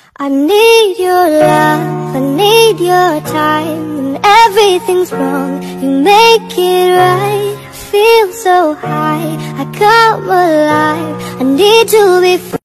I need your love, I need your time. When everything's wrong, you make it right. I feel so high, I come alive. I need to be free.